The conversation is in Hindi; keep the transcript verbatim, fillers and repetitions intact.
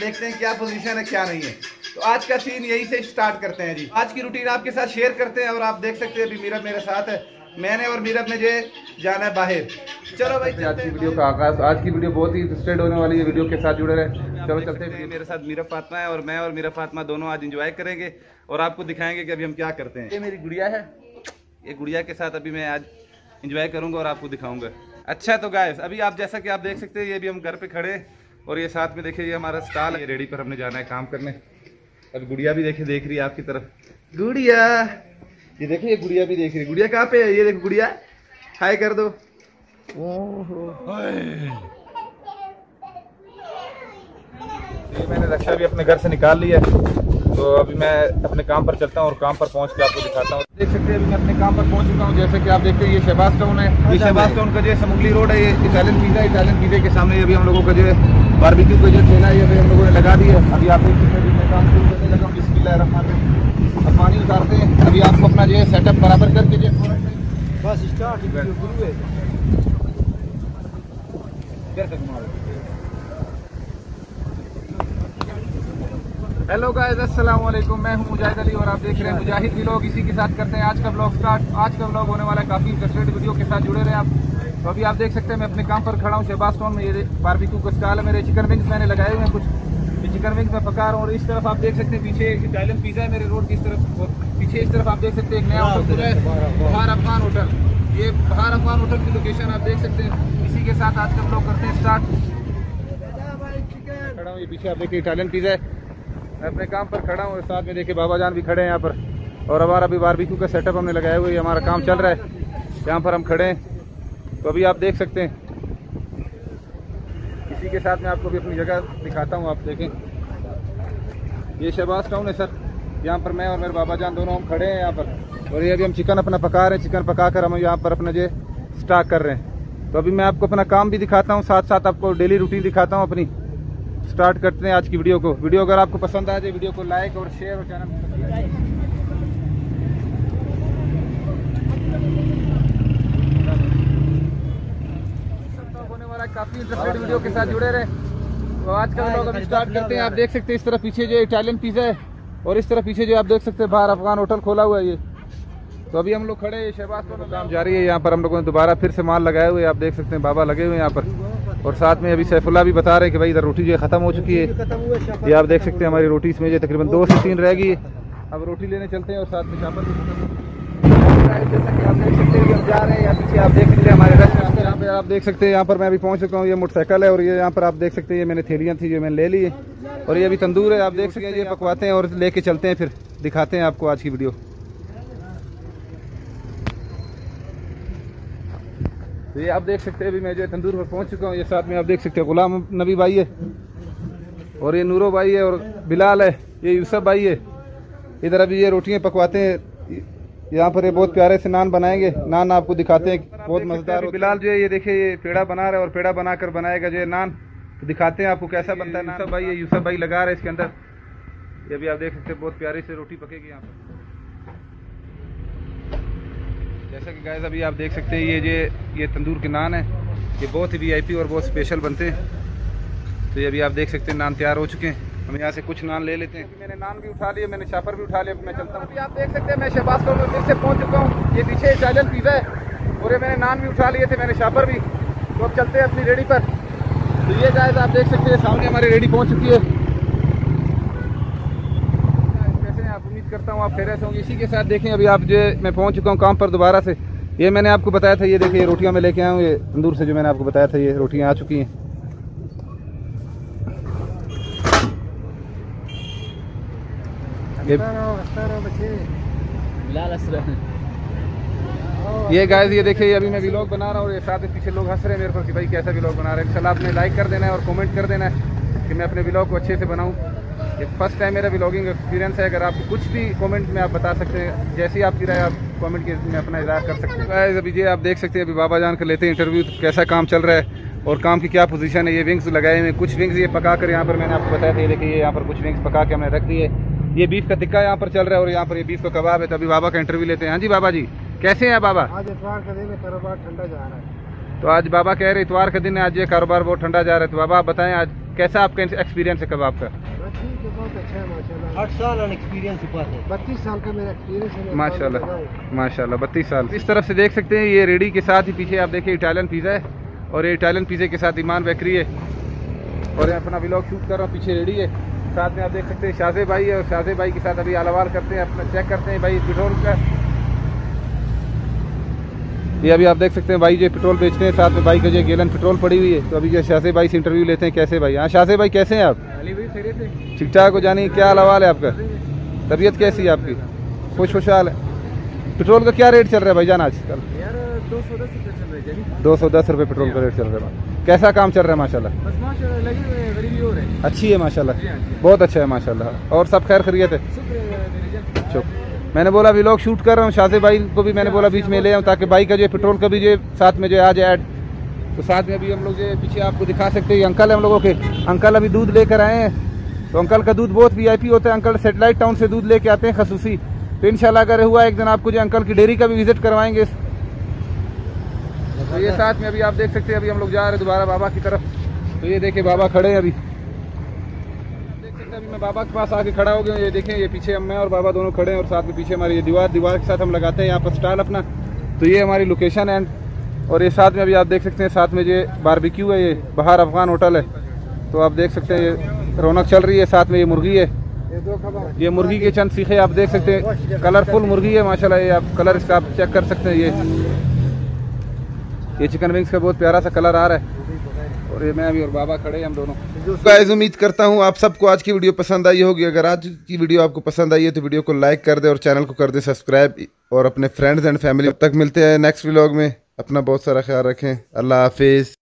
देखते हैं क्या पोजीशन है क्या नहीं है। तो आज का सीन यही से स्टार्ट करते हैं जी। आज की रूटीन आपके साथ शेयर करते हैं और आप देख सकते हैं अभी मीरब मेरे साथ है, मैंने और मीरब ने जो जाना है बाहर। चलो भाई आज की वीडियो का आगाज, आज की वीडियो बहुत ही इंटरेस्टेड होने वाली है, वीडियो के साथ जुड़े रहे। चलो चलते हैं, मेरे साथ मीरब फातिमा है और मैं और मीरब फातिमा दोनों आज एंजॉय करेंगे और आपको दिखाएंगे कि अभी हम क्या करते हैं। ये मेरी गुड़िया है, ये गुड़िया के साथ अभी मैं आज एंजॉय करूंगा और आपको दिखाऊंगा। अच्छा तो गाइस अभी आप जैसा कि आप देख सकते हैं ये भी हम घर पे खड़े और ये साथ में देखिए ये हमारा स्टॉल है, रेडी पर हमने जाना है काम करने। अब गुड़िया भी देखिए देख रही है आपकी तरफ, गुड़िया ये देखिए, ये गुड़िया भी देख रही है। गुड़िया कहाँ पे है? ये देखो गुड़िया, हाय कर दो। ओहो ये मैंने रक्षा भी अपने घर से निकाल ली है, तो अभी मैं अपने काम पर चलता हूँ और काम पर पहुँच के आपको दिखाता हूँ। देख सकते हैं अभी मैं अपने काम पर पहुँच चुका हूँ। जैसे कि आप देखते हैं ये शहबाज टाउन है, ये शहबाज टाउन का जो समूंगली रोड है, ये इटालियन पिज़्ज़ा, इटालियन पिज़्ज़ा के सामने अभी हम लोगों का जो बारबेक्यू का जो ठेला है ये हम लोगों ने लगा दी है। अभी आप देख सकते हैं मैं काम शुरू करने लगा हूँ। बिस्मिल्लाहिर्रहमानिर्रहीम। अब पानी उतारते हैं, अभी आपको अपना जो है सेटअप बराबर करके जो बस स्टार्ट शुरू है। हेलो गाइस, अस्सलाम वालेकुम, मैं हूं मुजाहिद अली और आप देख रहे हैं मुजाहिद व्लॉग। इसी के साथ करते हैं आज का व्लॉग स्टार्ट। आज का व्लॉग होने वाला है काफ़ी इंटरेस्टेड, वीडियो के साथ जुड़े रहे आप। तो अभी आप देख सकते हैं मैं अपने काम पर खड़ा हूं शहबाज टाउन में। ये बारबेक्यू का स्टॉल है, मेरे चिकन विंग्स मैंने लगाए हुए हैं, कुछ चिकन विंग्स में पका रहा हूँ। और इस तरफ आप देख सकते हैं पीछे इटालियन पिज़्ज़ा है मेरे रोड की इस तरफ, और पीछे इस तरफ आप देख सकते हैं एक नया होटल खुला है, बहार अफगान होटल। ये बहार अफगान होटल की लोकेशन आप देख सकते हैं। इसी के साथ आज का व्लॉग करते हैं स्टार्ट। खड़ा हूँ, ये पीछे आप देखिए इटालियन पिज़्ज़ा है। मैं अपने काम पर खड़ा हूँ और साथ में देखिए बाबा जान भी खड़े हैं यहाँ पर, और हमारा अभी बारबेक्यू का सेटअप हमने लगाया हुआ है, हमारा काम चल रहा है, यहाँ पर हम खड़े हैं। तो अभी आप देख सकते हैं, इसी के साथ मैं आपको भी अपनी जगह दिखाता हूँ। आप देखें ये शहबाज टाउन है सर, यहाँ पर मैं और मेरे बाबा जान दोनों हम खड़े हैं यहाँ पर, और ये अभी हम चिकन अपना पका रहे हैं। चिकन पका कर हम यहाँ पर अपना जो स्टार्ट कर रहे हैं। तो अभी मैं आपको अपना काम भी दिखाता हूँ, साथ साथ आपको डेली रूटीन दिखाता हूँ अपनी। स्टार्ट करते हैं आज की वीडियो को। वीडियो अगर आपको पसंद आ जाए वीडियो को लाइक और शेयर और चैनल होने वाला काफी इंटरेस्टेड वीडियो के साथ जुड़े रहे। तो आज का व्लॉग अभी स्टार्ट करते हैं। आप देख सकते हैं इस तरफ पीछे जो इटालियन पिज़्ज़ा है और इस तरफ पीछे जो आप देख सकते हैं बाहर अफगान होटल खोला हुआ है ये। तो अभी हम लोग खड़े हैं शहबाज पर, काम जारी है। यहाँ पर हम लोगों ने दोबारा फिर से माल लगाए हुए, आप देख सकते हैं बाबा लगे हुए हैं यहाँ पर। और साथ में अभी सैफुल्लाह भी बता रहे हैं कि भाई इधर रोटी जो खत्म हो चुकी है। ये आप देख सकते हैं हमारी रोटी इसमें जो तकरीबन दो से तीन रह गई। अब रोटी लेने चलते हैं और साथ में चावल भी जैसा कि आप देख सकते हैं हम जा रहे हैं। यहाँ पीछे आप देख सकते हैं हमारे रेस्टोरेंट यहाँ पे आप देख सकते हैं यहाँ पर मैं अभी पहुँच चुका हूँ। ये मोटरसाइकिल है और ये यहाँ पर आप देख सकते हैं ये मैंने थैलियाँ थी जो मैंने ले ली है, और ये अभी तंदूर है आप देख सकते हैं। ये पकवाते हैं और लेके चलते हैं, फिर दिखाते हैं आपको आज की वीडियो। तो ये आप देख सकते हैं अभी मैं जो तंदूर पर पहुंच चुका हूँ। ये साथ में आप देख सकते हैं गुलाम नबी भाई है, और ये नूरो भाई है, और बिलाल है, ये यूसुफ भाई है। इधर अभी ये रोटियां पकवाते हैं। यहाँ पर ये बहुत प्यारे से नान बनाएंगे, नान आपको दिखाते हैं, बहुत मजेदार। बिलाल जो है ये देखिए ये पेड़ा बना रहा है, और पेड़ा बनाकर बनाएगा जो है नान, तो दिखाते हैं आपको कैसा बनता है। यूसुफ भाई है, यूसुफ भाई लगा रहे हैं इसके अंदर। ये भी आप देख सकते हैं बहुत प्यारी से रोटी पकेगी यहाँ पर। जैसा कि गाइस अभी आप देख सकते हैं ये जो ये तंदूर के नान है, ये बहुत ही वीआईपी और बहुत स्पेशल बनते हैं। तो ये अभी आप देख सकते हैं नान तैयार हो चुके हैं। हम यहाँ से कुछ नान ले लेते हैं। मैंने नान भी उठा लिए, मैंने शापर भी उठा लिया, मैं चलता हूँ। अभी आप देख सकते हैं मैं शहबाज टाउन में फिर से पहुँच चुका हूँ। ये पीछे इटालियन पिज़्ज़ा है और ये मैंने नान भी उठा लिए थे, मैंने शापर भी। तो अब चलते हैं अपनी रेडी पर। तो ये गाइस आप देख सकते हैं सामने हमारी रेडी पहुँच चुकी है। करता हूँ आप खैरियत से होंगे। इसी के साथ देखें अभी आप जो मैं पहुँच चुका हूँ काम पर दोबारा से। ये मैंने आपको बताया था, ये देखिए रोटियाँ मैं लेके आया हूँ, ये तंदूर से जो मैंने आपको बताया था ये रोटियाँ आ चुकी हैं। ये गाइस ये देखिए अभी मैं व्लॉग बना रहा हूँ और ये साथ में पीछे लोग हंस रहे हैं मेरे पर कि भाई कैसा व्लॉग बना रहे हैं। इंशाल्लाह आपने लाइक कर देना है और कमेंट कर देना है कि मैं अपने व्लॉग को अच्छे से बनाऊँ। ये फर्स्ट टाइम मेरा व्लॉगिंग एक्सपीरियंस है। अगर आपको कुछ भी कमेंट में आप बता सकते हैं, जैसी आपकी राय आप कमेंट के में अपना इज़हार कर सकते हैं। गाइस अभी ये आप देख सकते हैं अभी बाबा जान कर लेते हैं इंटरव्यू, तो कैसा काम चल रहा है और काम की क्या पोजीशन है। ये विंग्स लगाए हुए, कुछ विंग्स ये पका कर यहाँ पर मैंने आपको बताया था, ये देखिए यहाँ पर कुछ विंग्स पका के हमने रख दिए। ये बीफ का टिक्का यहाँ पर चल रहा है और यहाँ पर ये बीफ का कबाब है। तो अभी बाबा का इंटरव्यू लेते हैं। हाँ जी बाबा जी, कैसे हैं बाबा? आज इतवार का दिन है, कारोबार ठंडा जा रहा है। तो आज बाबा कह रहे इतवार का दिन है, आज ये कारोबार बहुत ठंडा जा रहा है। तो बाबा आप बताएं आज कैसा आपका एक्सपीरियंस है कबाब का? बहुत अच्छा है माशाल्लाह। आठ साल एक्सपीरियंस है, बत्तीस साल का मेरा एक्सपीरियंस है माशाल्लाह माशाल्लाह, बत्तीस साल। इस तरफ से देख सकते हैं ये रेडी के साथ ही पीछे आप देखिए इटालियन पिज़्ज़ा है, और ये इटालियन पिज़्ज़े के साथ ईमान बेकरी है, और मैं अपना व्लॉग शूट कर रहा हूँ, पीछे रेडी है। साथ में आप देख सकते हैं शाज़े भाई है, और शाज़े भाई के साथ अभी आलावाल करते हैं, अपना चेक करते हैं भाई पेट्रोल का। ये अभी आप देख सकते हैं भाई जो पेट्रोल बेचते हैं, साथ में भाई का जो गैलन पेट्रोल पड़ी हुई है। तो अभी जो शाज़े भाई से इंटरव्यू लेते हैं, कैसे भाई? हाँ शाज़े भाई कैसे हैं आप? ठीक ठाक हो जानी, क्या हाल है आपका? तबीयत कैसी है आपकी? खुश खुशहाल है? पेट्रोल का क्या रेट चल रहा है भाईजान आजकल? दो सौ दस रुपये पेट्रोल का रेट चल रहा है। कैसा काम चल रहा है माशाल्लाह? अच्छी है माशाल्लाह, बहुत अच्छा है माशाल्लाह। और सब खैर खैरियत है? शुक्र। मैंने बोला व्लॉग शूट कर रहा हूँ, शाज़े भाई को भी मैंने बोला बीच में ले आऊँ, ताकि भाई का जो पेट्रोल का भी जो साथ में जो आ जाए ऐड। तो साथ में अभी हम लोग जो पीछे आपको दिखा सकते हैं, अंकल है हम लोगों के, अंकल अभी दूध लेकर आए हैं। तो अंकल का दूध बहुत वीआईपी होता है, अंकल सेटेलाइट टाउन से दूध लेके आते हैं खसूसी। तो इंशाल्लाह अगर हुआ एक दिन आपको जो अंकल की डेयरी का भी विजिट करवाएंगे। तो ये साथ में अभी आप देख सकते हैं, अभी हम लोग जा रहे हैं दोबारा बाबा की तरफ। तो ये देखे बाबा खड़े हैं, अभी देख सकते हैं अभी मैं बाबा के पास आके खड़ा हो गया। ये देखें ये पीछे मैं और बाबा दोनों खड़े हैं, और साथ में पीछे हमारी ये दीवार दीवार के साथ हम लगाते हैं यहाँ पर स्टॉल अपना। तो ये हमारी लोकेशन है, और ये साथ में अभी आप देख सकते हैं साथ में ये बारबेक्यू है, ये बाहर अफगान होटल है। तो आप देख सकते हैं ये रौनक चल रही है, साथ में ये मुर्गी है, ये मुर्गी के चंद सीखे आप देख सकते हैं, कलरफुल मुर्गी है माशाल्लाह। ये आप कलर इसका आप चेक कर सकते हैं, ये ये चिकन विंग्स का बहुत प्यारा सा कलर आ रहा है। और ये मैं अभी और बाबा खड़े हैं हम दोनों। गाइस उम्मीद करता हूँ आप सबको आज की वीडियो पसंद आई होगी। अगर आज की वीडियो आपको पसंद आई है तो वीडियो को लाइक कर दे और चैनल को कर दे सब्सक्राइब, और अपने फ्रेंड्स एंड फैमिली तक मिलते हैं नेक्स्ट व्लॉग में। अपना बहुत सारा ख्याल रखें, अल्लाह हाफिज़।